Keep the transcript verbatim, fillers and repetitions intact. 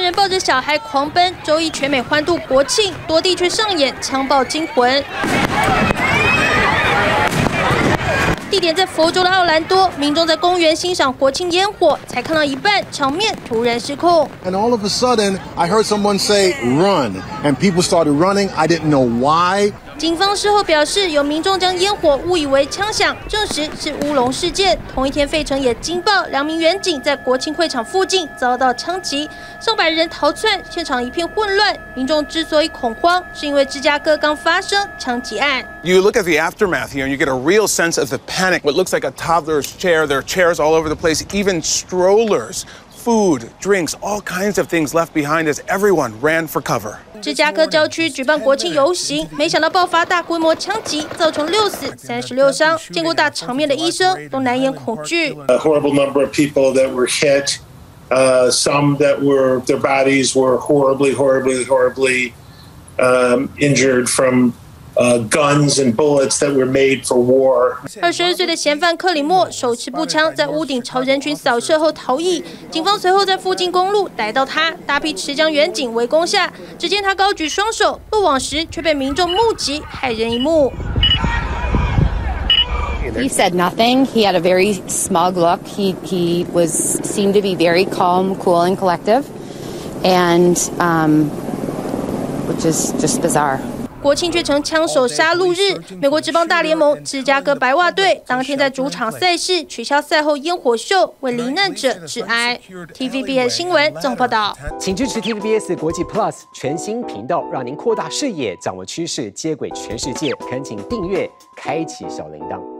人抱着小孩狂奔，周一全美欢度国庆，多地却上演枪爆惊魂。地点在佛州的奥兰多，民众在公园欣赏国庆烟火，才看到一半，场面突然失控。 And all of a sudden, I heard someone say, "Run!" And people started running. I didn't know why. 警方事后表示，有民众将烟火误以为枪响，证实是乌龙事件。同一天，费城也惊爆两名远警在国庆会场附近遭到枪击，上百人逃窜，现场一片混乱。民众之所以恐慌，是因为芝加哥刚发生枪击案。 You look at the aftermath here, and you get a real sense of the panic. What looks like a toddler's chair. There are chairs all over the place, even strollers. Food, drinks, all kinds of things left behind as everyone ran for cover. 芝加哥郊区举办国庆游行，没想到爆发大规模枪击，造成六死三十六伤。见过大场面的医生都难掩恐惧。 A horrible number of people that were hit, uh, some that were their bodies were horribly, horribly, horribly um, injured from. Uh, guns and bullets that were made for war. 二十二岁的嫌犯克里默手持步枪，在屋顶朝人群扫射后逃逸。警方随后在附近公路逮到他，大批持枪远警围攻下，只见他高举双手落网时，却被民众目击，骇人一幕。 He said nothing. He had a very smug look. He he was seemed to be very calm, cool, and collective, and um, which is just bizarre. 国庆却成枪手杀戮日。美国职棒大联盟芝加哥白袜队当天在主场赛事取消赛后烟火秀，为罹难者致哀。T V B S 新闻综合报道。 请支持 T V B S 国际 Plus 全新频道，让您扩大视野，掌握趋势，接轨全世界。恳请订阅，开启小铃铛。